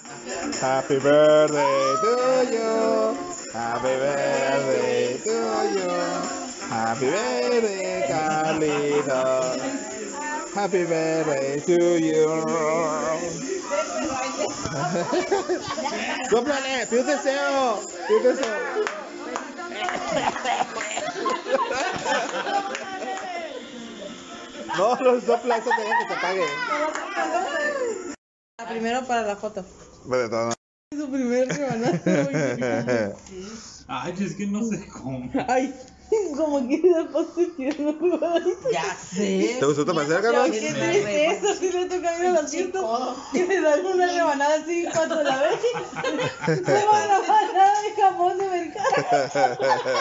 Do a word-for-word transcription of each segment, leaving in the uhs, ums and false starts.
Happy birthday to you. Happy birthday to you. Happy birthday, Carlito. Happy birthday to you. Sóplale, pide un deseo. Pide un deseo. No, no sopla, eso deja que se apague. Primero para la foto. Bueno, todo. Su primer rebanada. Ay, es que no sé cómo. Ay, como que de posición. Ya sé. ¿Te gustó tu paseo, Carlos? Qué tristeza, si le toca ir a los cientos y me dan una rebanada así cuando la ves. Una rebanada de jamón de mercado.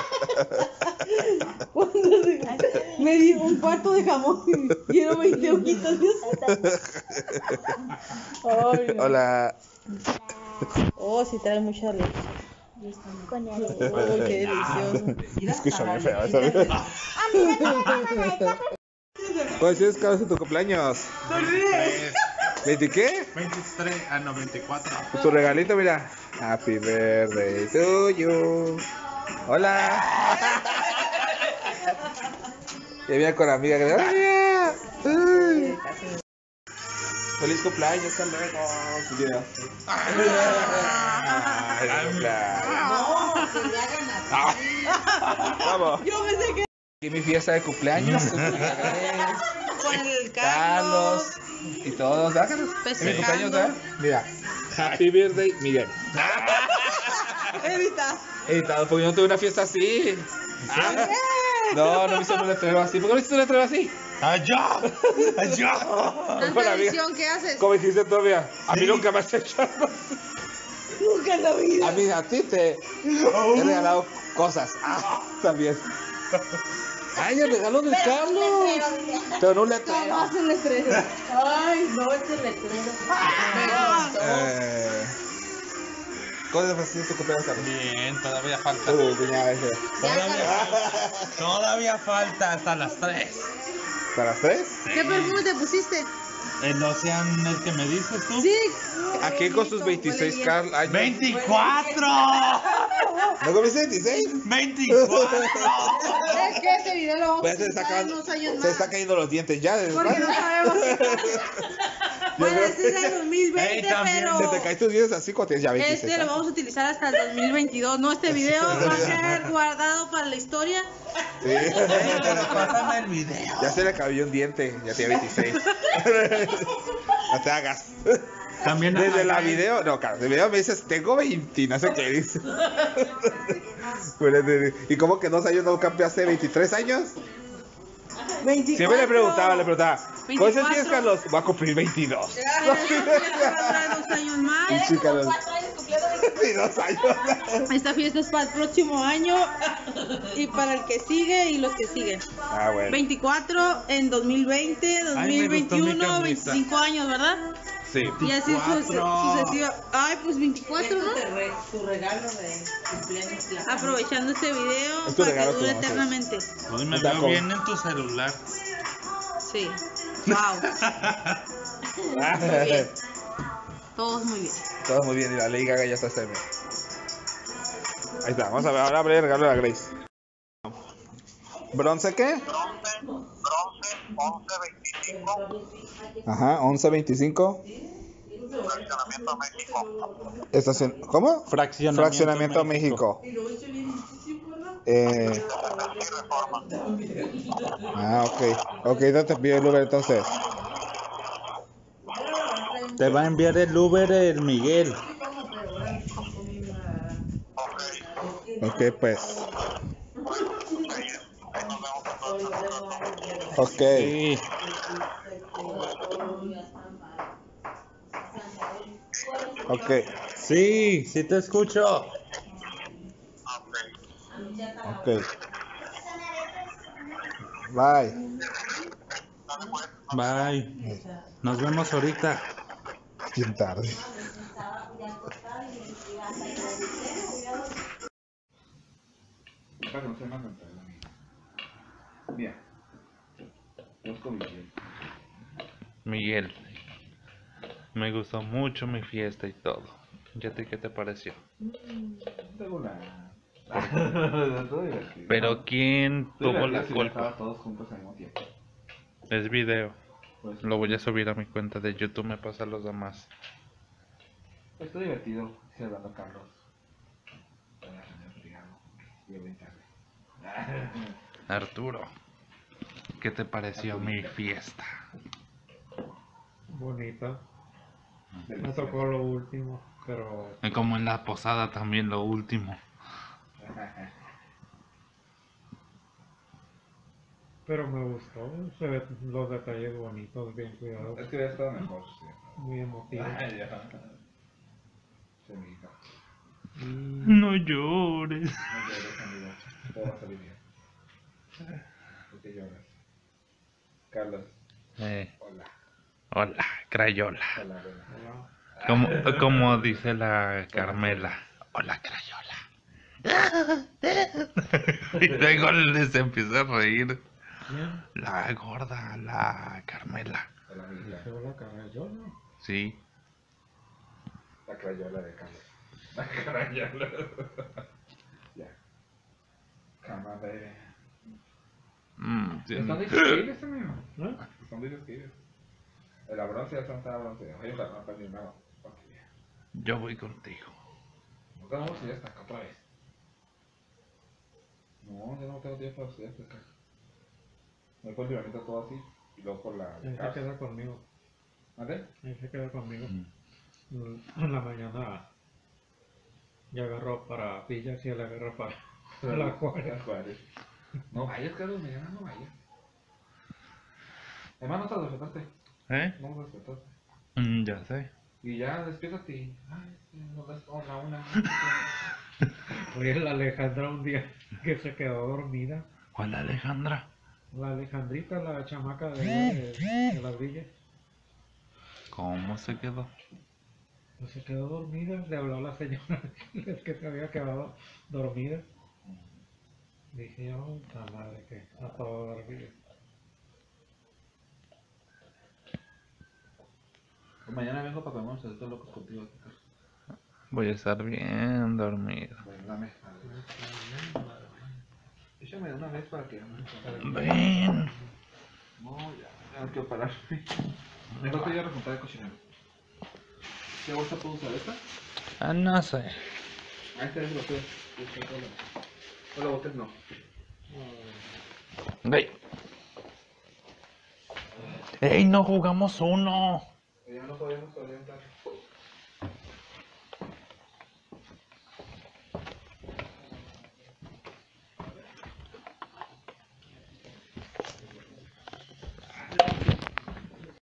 Cuando se- me di un cuarto de jamón y quiero veinte hojitas. Ay, no. Hola. Oh, sí trae mucha leche. Con el... Oh, qué delicioso. Escucha bien feo eso. ¿Cuál es, Carlos, tu cumpleaños? ¿veinte qué? veintitrés, ah, no, veinticuatro. Tu regalito, mira. Happy birthday to you. Hola. Ya viene con la amiga que ¡Hola! Ay. Feliz cumpleaños, hasta luego. Yeah. Ay, feliz cumpleaños. No, que le hagan así. Vamos. Yo pensé que Y mi fiesta de cumpleaños. con el Carlos. Carlos y todos, ¿verdad, Carlos? ¿Es mi cumpleaños, ¿verdad? Mira, Happy Birthday, Miguel. Evita. Editado, porque yo no tuve una fiesta así. Ah, no, no me hicieron un letrero así. ¿Por qué no hiciste un letrero así? ¡Allá! ¡Allá! Tanta edición, ¿qué haces? Como dijiste todavía, a mí nunca me has hecho algo. Nunca en la vida. A mí, a ti te he regalado cosas. Ah, también. Ay, el regalo del Carlos. Pero no un letrero. No hacen letrero. Ay, no, ese letrero. Eh, ¿Cómo te pasó tu cumpleaños, Carlos? Bien, todavía falta. Uh, cuñada, ese. Todavía, todavía falta hasta las tres. ¿Para las tres? ¿Qué perfume te pusiste? ¿El Ocean el que me dices tú? Sí. Aquí con sus veintiséis Carl años. ¡veinticuatro! ¿No comiste veintiséis? ¡veinticuatro! Es que este video lo vamos Pues a se, utilizar está en unos años se más. está cayendo los dientes ya. ¿De Porque no sabemos. Bueno, este es el dos mil veinte, Ey, también. pero Se te caen tus dientes así cuando tienes ya veintiséis. este lo vamos a utilizar hasta el dos mil veintidós. No, este video va a ser guardado para la historia. Sí. Pero pásame el video. Ya se le cayó un diente, ya tiene veintiséis. No te hagas. También Desde hay- la video, no, claro, de video me dices, tengo veinte, no sé qué dices. Bueno, de- ¿y cómo que dos años no cambiaste veintitrés años? veinticuatro. Siempre le preguntaba, le preguntaba, ¿cuántos veinticuatro. tienes, Carlos? Va a cumplir veintidós. Pero esta fiesta va a durar dos años más. Y sí, Carlos. veintidós años. Esta fiesta es para el próximo año y para el que sigue y los que siguen. Ah, bueno. veinticuatro en dos mil veinte, dos mil veintiuno, veinticinco años, ¿verdad? Sí. Y así suce- sucesiva. Ay, pues veinticuatro, ¿no? Tu re- tu regalo de cumpleaños. la- Aprovechando este video Es tu para que regalo, dure tú, no sé. eternamente. Hoy me Está veo como- bien en tu celular. Sí. Wow. Muy bien. Todos muy bien. Todo muy bien, y la Lady Gaga ya está cerca. Ahí está, vamos a ver, ahora abre el regalo de la Grace. ¿Bronce qué? Bronce once veinticinco, Ajá, once veinticinco. Fraccionamiento México. Estación, ¿cómo? Fraccionamiento Fraccionamiento México. Eh, Y Reforma. ah, ok. Ok, ¿dónde te pide el Uber entonces? Te va a enviar el Uber el Miguel. Ok, pues. Ahí nos vemos entonces. Ok. Sí. Ok. Sí, sí te escucho. Ok. Bye. Bye. Nos vemos ahorita. Bien tarde. Bien. Miguel. Me gustó mucho mi fiesta y todo. ¿Y a ti qué te pareció? Regular. Todo divertido. Pero ¿quién Todo tuvo divertido la si culpa? estábamos todos juntos al mismo tiempo. Es video. Pues, Lo voy a subir a mi cuenta de YouTube, me pasa a los demás. Esto divertido, si hablando a Carlos. Para tener fregado. Y aventarle. Arturo, ¿qué te pareció mi fiesta? Bonita. Me tocó lo último, pero Y como en la posada también lo último. pero me gustó. Se ven los detalles bonitos, bien cuidados, Es que hubiera estado mejor, sí. muy emotivos. Ay, ya. Se me hizo. Y No llores. No llores, amigo. Todo va a salir bien. ¿Por qué lloras? Carlos, Eh, hola. hola, Crayola. Hola, hola. hola. Como, como dice la Carmela. Hola, Crayola. Y luego les empieza a reír. ¿Quién? La gorda, la Carmela. Hola, amiga. ¿Se va la Crayola? Sí. La crayola de Carlos. La crayola. Ya. Cama, baby. Mm, sí. Están discutibles, amigo. ¿Eh? Están discutibles. La bronce ya está bronce. Oye, ojalá no pase nada. Yo voy contigo. No tenemos ideas hasta acá otra vez. No, yo no tengo tiempo para estudiar acá. Me fue el libramiento todo así. Y luego por la. Él se queda conmigo. ¿Vale? Él se queda conmigo. Mm. En la mañana ya agarró para Villas y él agarró para la Juárez. Juárez. No vayas, Carlos, mañana no vayas. Hermano, te despertaste. ¿Eh? No te despertaste. Mm, ya sé. Y ya, despiértate. y, Ay, sí, nos das una, una. Oye, la Alejandra un día que se quedó dormida. ¿Cuál Alejandra? La Alejandrita, la chamaca de, de, de las villas. ¿Cómo se quedó? Pues se quedó dormida, le habló a la señora que se había quedado dormida. Dije yo, la madre que a todo dormido. Mañana vengo para que vamos a hacer locos contigo. Voy a estar bien dormido. Bueno, dame. Échame de una vez para que. Ven. No, ya, ya no quiero pararme. Mejor te voy a repuntar de cocinero. ¿Qué bolsa puedo usar? ¿Esta? Ah, no sé. Ah, esta es la que. No la botes, no. Ey. Ey, no jugamos uno. Ya no podemos orientar.